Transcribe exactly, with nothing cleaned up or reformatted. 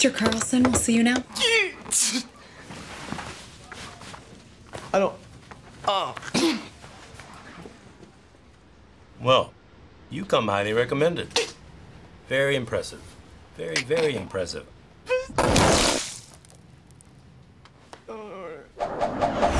Mister Carlson, we'll see you now. I don't... Oh. Well, you come highly recommended. Very impressive. Very, very impressive.